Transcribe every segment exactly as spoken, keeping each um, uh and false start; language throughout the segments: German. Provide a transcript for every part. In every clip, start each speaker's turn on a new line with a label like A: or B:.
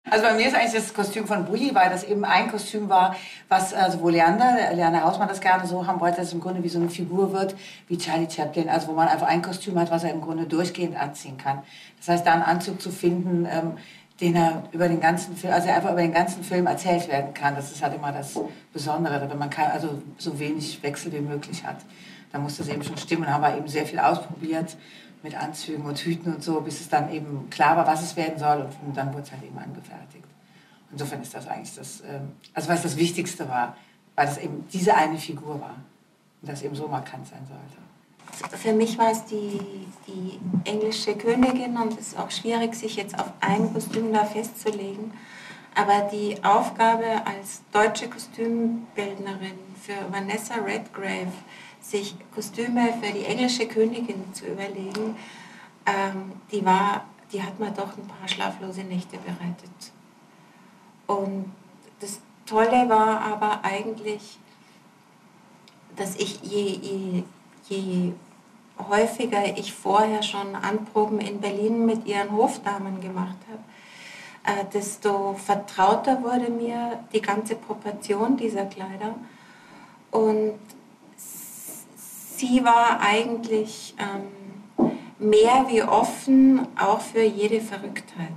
A: Also bei mir ist eigentlich das Kostüm von Bully, weil das eben ein Kostüm war, was, also wo Leander, Leander Hausmann das gerne so haben wollte, dass es im Grunde wie so eine Figur wird, wie Charlie Chaplin, also wo man einfach ein Kostüm hat, was er im Grunde durchgehend anziehen kann. Das heißt, da einen Anzug zu finden, ähm, den er über den ganzen Film, also einfach über den ganzen Film erzählt werden kann, das ist halt immer das Besondere, wenn man kann, also so wenig Wechsel wie möglich hat. Da muss das eben schon stimmen, haben wir eben sehr viel ausprobiert mit Anzügen und Hüten und so, bis es dann eben klar war, was es werden soll und dann wurde es halt eben angefertigt. Insofern ist das eigentlich das, also was das Wichtigste war, weil es eben diese eine Figur war und das eben so markant sein sollte.
B: Für mich war es die, die englische Königin und es ist auch schwierig, sich jetzt auf ein Kostüm da festzulegen. Aber die Aufgabe als deutsche Kostümbildnerin für Vanessa Redgrave, sich Kostüme für die englische Königin zu überlegen, ähm, die, war, die hat mir doch ein paar schlaflose Nächte bereitet. Und das Tolle war aber eigentlich, dass ich je, je, je häufiger ich vorher schon Anproben in Berlin mit ihren Hofdamen gemacht habe, äh, desto vertrauter wurde mir die ganze Proportion dieser Kleider. Und sie war eigentlich ähm, mehr wie offen, auch für jede Verrücktheit.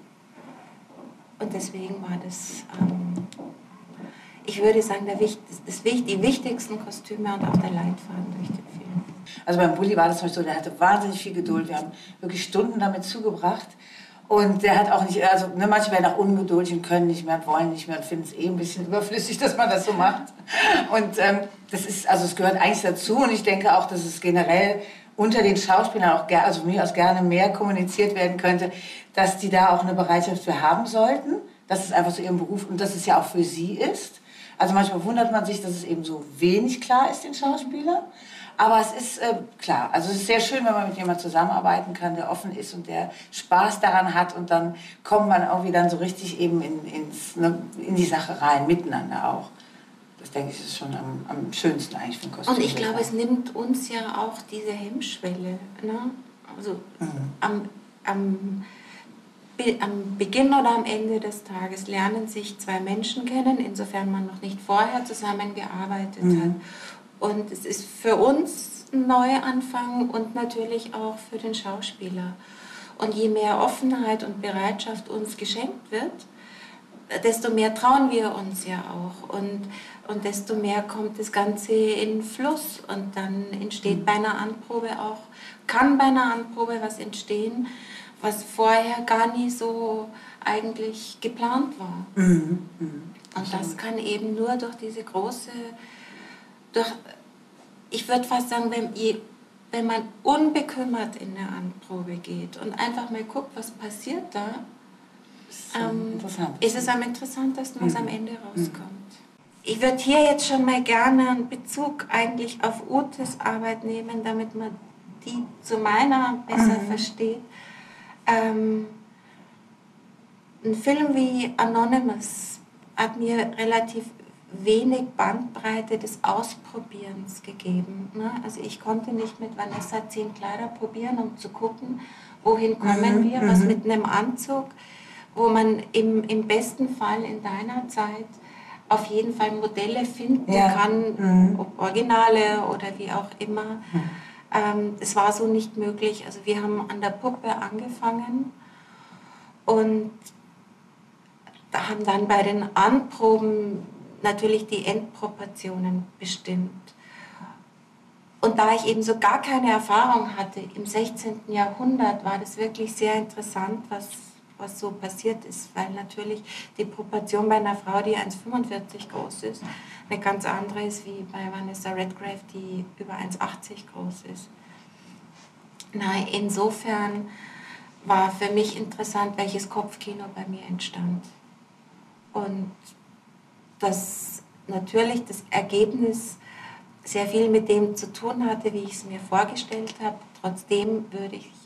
B: Und deswegen war das, ähm, ich würde sagen, der, das, das, die wichtigsten Kostüme und auch der Leitfaden durch den Film.
A: Also beim Bully war das zum Beispiel so, der hatte wahnsinnig viel Geduld. Wir haben wirklich Stunden damit zugebracht. Und der hat auch nicht, also ne, manche werden auch ungeduldig und können nicht mehr und wollen nicht mehr und finden es eh ein bisschen überflüssig, dass man das so macht. Und ähm, das ist, also es gehört eigentlich dazu und ich denke auch, dass es generell unter den Schauspielern auch, also von mir aus gerne mehr kommuniziert werden könnte, dass die da auch eine Bereitschaft für haben sollten, dass es einfach zu ihrem Beruf und dass es ja auch für sie ist. Also manchmal wundert man sich, dass es eben so wenig klar ist den Schauspielern. Aber es ist äh, klar, also es ist sehr schön, wenn man mit jemandem zusammenarbeiten kann, der offen ist und der Spaß daran hat und dann kommt man auch wieder so richtig eben in, ins, ne, in die Sache rein, miteinander auch. Das denke ich ist schon am, am schönsten eigentlich für ein Kostüm.
B: Und ich glaube, es nimmt uns ja auch diese Hemmschwelle. Ne? Also mhm. am, am, am Beginn oder am Ende des Tages lernen sich zwei Menschen kennen, insofern man noch nicht vorher zusammengearbeitet mhm. hat. Und es ist für uns ein Neuanfang und natürlich auch für den Schauspieler. Und je mehr Offenheit und Bereitschaft uns geschenkt wird, desto mehr trauen wir uns ja auch. Und, und desto mehr kommt das Ganze in Fluss. Und dann entsteht bei einer Anprobe auch, kann bei einer Anprobe was entstehen, was vorher gar nie so eigentlich geplant war.
A: Mhm. Mhm.
B: Und das kann eben nur durch diese große... Durch, ich würde fast sagen, wenn, wenn man unbekümmert in eine Anprobe geht und einfach mal guckt, was passiert da, ähm, ist es am interessantesten, was mhm. am Ende rauskommt. Mhm. Ich würde hier jetzt schon mal gerne einen Bezug eigentlich auf Utes Arbeit nehmen, damit man die zu meiner besser mhm. versteht. Ähm, ein Film wie Anonymous hat mir relativ wenig Bandbreite des Ausprobierens gegeben. Ne? Also ich konnte nicht mit Vanessa zehn Kleider probieren, um zu gucken, wohin kommen
A: mhm,
B: wir, was mit einem Anzug, wo man im, im besten Fall in deiner Zeit auf jeden Fall Modelle finden ja. kann, mhm. ob Originale oder wie auch immer. Mhm. Ähm, es war so nicht möglich. Also wir haben an der Puppe angefangen und da haben dann bei den Anproben natürlich die Endproportionen bestimmt. Und da ich eben so gar keine Erfahrung hatte, im sechzehnten Jahrhundert war das wirklich sehr interessant, was, was so passiert ist, weil natürlich die Proportion bei einer Frau, die eins Komma fünfundvierzig groß ist, eine ganz andere ist wie bei Vanessa Redgrave, die über eins Komma achtzig groß ist. Na, insofern war für mich interessant, welches Kopfkino bei mir entstand. Und dass natürlich das Ergebnis sehr viel mit dem zu tun hatte, wie ich es mir vorgestellt habe. Trotzdem würde ich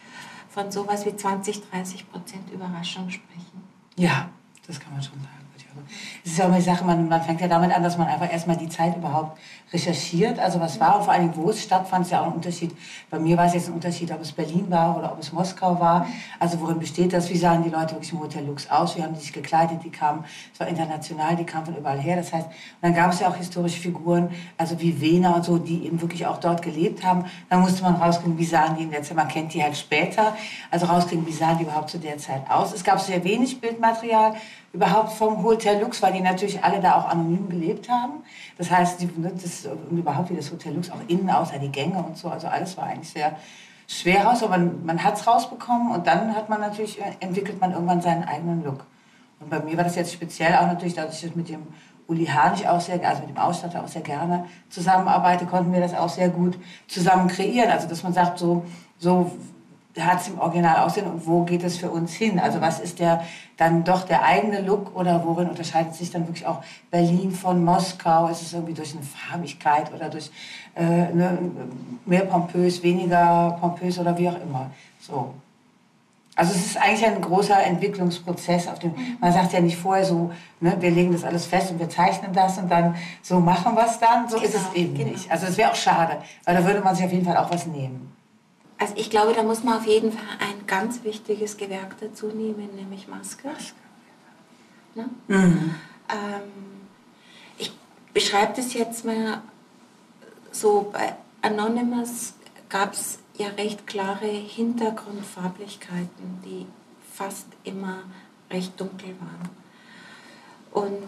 B: von sowas wie zwanzig, dreißig Prozent Überraschung sprechen.
A: Ja, das kann man schon sagen, würde ich Es ist ja auch immer die Sache, man, man fängt ja damit an, dass man einfach erstmal die Zeit überhaupt recherchiert, also was war und vor allen Dingen, wo es stattfand, ist ja auch ein Unterschied. Bei mir war es jetzt ein Unterschied, ob es Berlin war oder ob es Moskau war. Also worin besteht das? Wie sahen die Leute wirklich im Hotel Lux aus? Wie haben die sich gekleidet? Die kamen, es war international, die kamen von überall her. Das heißt, und dann gab es ja auch historische Figuren, also wie Wehner und so, die eben wirklich auch dort gelebt haben. Dann musste man rauskriegen, wie sahen die in der Zeit, man kennt die halt später, also rauskriegen, wie sahen die überhaupt zu der Zeit aus. Es gab sehr wenig Bildmaterial überhaupt vom Hotel Lux, weil die natürlich alle da auch anonym gelebt haben. Das heißt, die, das, überhaupt wie das Hotel Lux auch innen außer die Gänge und so, also alles war eigentlich sehr schwer raus, aber man, man hat es rausbekommen und dann hat man natürlich, entwickelt man irgendwann seinen eigenen Look. Und bei mir war das jetzt speziell auch natürlich, dass ich mit dem Uli Harnig auch sehr, also mit dem Ausstatter auch sehr gerne zusammenarbeite, konnten wir das auch sehr gut zusammen kreieren. Also dass man sagt, so, so hat es im Original aussehen und wo geht es für uns hin? Also was ist der dann doch der eigene Look oder worin unterscheidet sich dann wirklich auch Berlin von Moskau? Ist es irgendwie durch eine Farbigkeit oder durch äh, ne, mehr pompös, weniger pompös oder wie auch immer? So. Also es ist eigentlich ein großer Entwicklungsprozess, auf dem man sagt ja nicht vorher so, ne, wir legen das alles fest und wir zeichnen das und dann so machen wir es dann. So genau, ist es eben genau. nicht. Also es wäre auch schade, weil da würde man sich auf jeden Fall auch was nehmen.
B: Also ich glaube, da muss man auf jeden Fall ein ganz wichtiges Gewerk dazu nehmen, nämlich Maske. Ne? Mhm. Ähm, ich beschreibe das jetzt mal so, bei Anonymous gab es ja recht klare Hintergrundfarblichkeiten, die fast immer recht dunkel waren. Und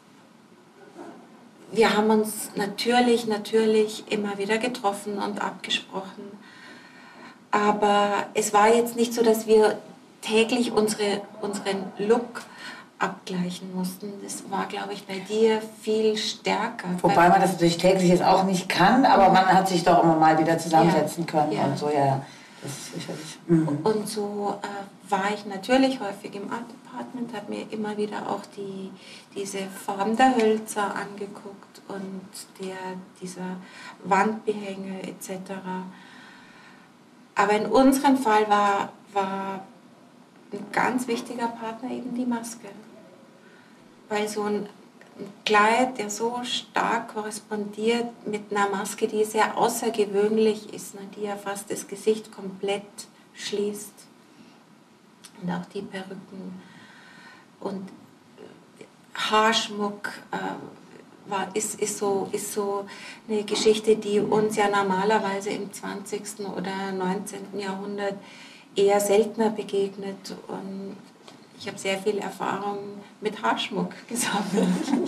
B: wir haben uns natürlich, natürlich immer wieder getroffen und abgesprochen. Aber es war jetzt nicht so, dass wir täglich unsere, unseren Look abgleichen mussten. Das war, glaube ich, bei dir viel stärker.
A: Wobei man das natürlich täglich jetzt auch nicht kann, aber man hat sich doch immer mal wieder zusammensetzen ja, können ja. und so, ja. Das ist sicherlich. Mhm.
B: Und so äh, war ich natürlich häufig im Art Department, habe mir immer wieder auch die, diese Form der Hölzer angeguckt und der, dieser Wandbehänge et cetera. Aber in unserem Fall war, war ein ganz wichtiger Partner eben die Maske. Weil so ein Kleid, der so stark korrespondiert mit einer Maske, die sehr außergewöhnlich ist, ne, die ja fast das Gesicht komplett schließt. Und auch die Perücken und Haarschmuck äh, war, ist, ist, so, ist so eine Geschichte, die uns ja normalerweise im zwanzigsten oder neunzehnten Jahrhundert eher seltener begegnet. Und ich habe sehr viel Erfahrung mit Haarschmuck gesammelt.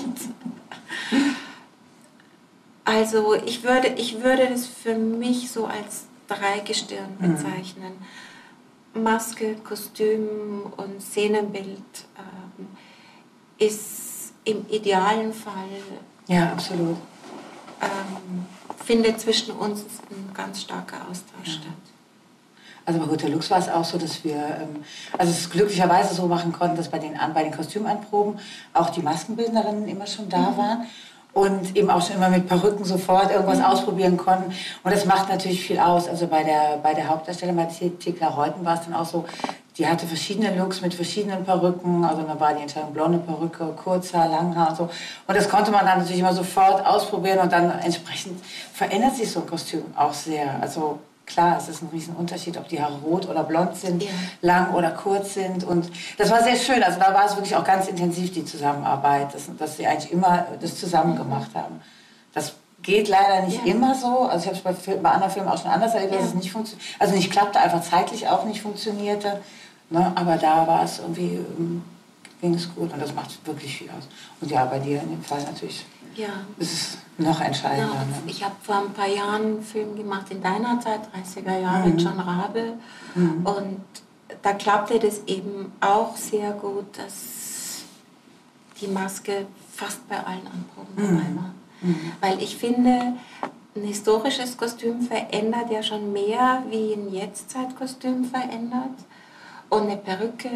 B: Also ich würde, ich würde das für mich so als Dreigestirn bezeichnen. Mhm. Maske, Kostüm und Szenenbild ähm, ist im idealen Fall,
A: ja, absolut.
B: Ähm, findet zwischen uns ein ganz starker Austausch ja. statt.
A: Also bei Hotel Lux war es auch so, dass wir ähm, also es glücklicherweise so machen konnten, dass bei den, bei den Kostümanproben auch die Maskenbildnerinnen immer schon da mhm. waren und eben auch schon immer mit Perücken sofort irgendwas mhm. ausprobieren konnten. Und das macht natürlich viel aus. Also bei der, bei der Hauptdarstellerin, bei Thekla Reuten, war es dann auch so, die hatte verschiedene Looks mit verschiedenen Perücken. Also dann war die Entscheidung blonde Perücke, Kurzhaar, Langhaar und so. Und das konnte man dann natürlich immer sofort ausprobieren und dann entsprechend verändert sich so ein Kostüm auch sehr. Also klar, es ist ein Riesenunterschied, ob die Haare rot oder blond sind, ja. lang oder kurz sind. Und das war sehr schön. Also da war es wirklich auch ganz intensiv, die Zusammenarbeit, dass, dass sie eigentlich immer das zusammen gemacht haben. Das geht leider nicht ja. immer so. Also ich habe es bei, bei anderen Filmen auch schon anders erlebt, dass ja. es nicht funktioniert. Also nicht klappte, einfach zeitlich auch nicht funktionierte. Ne? Aber da war es irgendwie, ging es gut und das macht wirklich viel aus. Und ja, bei dir in dem Fall natürlich
B: ja.
A: ist es noch entscheidender. Ja,
B: ne? Ich habe vor ein paar Jahren einen Film gemacht in deiner Zeit, dreißiger Jahre, mhm. John Rabe. Mhm. Und da klappte das eben auch sehr gut, dass die Maske fast bei allen Anproben mhm. dabei war. Mhm. Weil ich finde, ein historisches Kostüm verändert ja schon mehr, wie ein Jetztzeitkostüm verändert. Und eine Perücke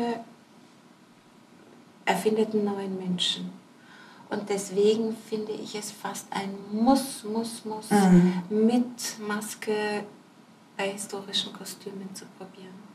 B: erfindet einen neuen Menschen. Und deswegen finde ich es fast ein Muss, Muss, Muss, mhm. mit Maske bei historischen Kostümen zu probieren.